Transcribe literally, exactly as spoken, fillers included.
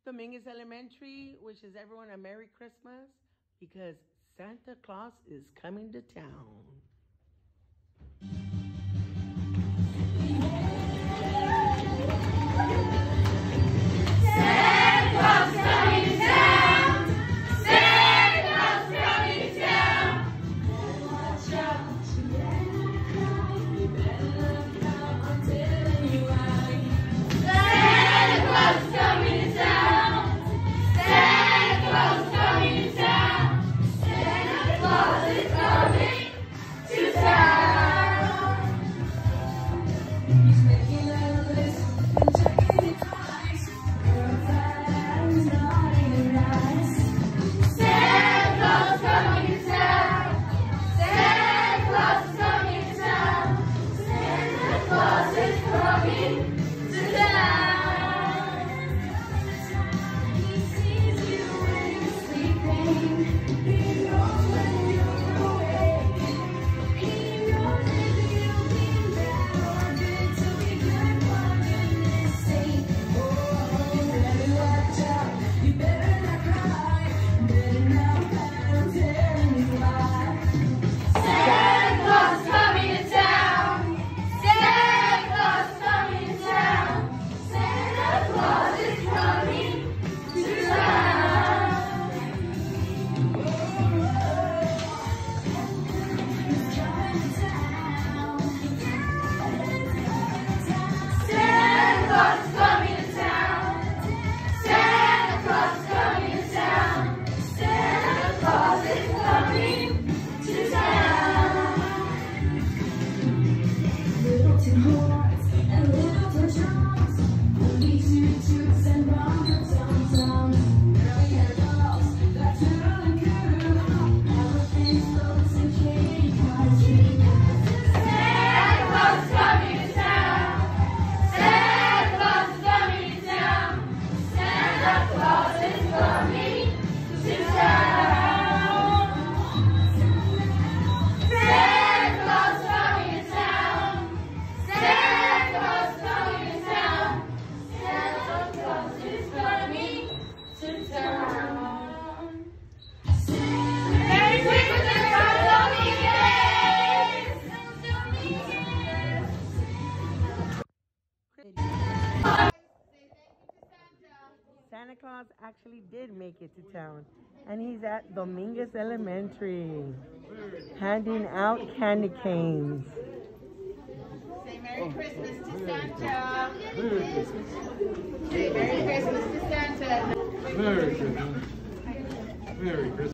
Dominguez Elementary wishes everyone a Merry Christmas because Santa Claus is coming to town. Santa Claus actually did make it to town, and he's at Dominguez Elementary, handing out candy canes. Say Merry Christmas to Santa. Merry Christmas. Say Merry Christmas to Santa. Merry Christmas. Merry Christmas.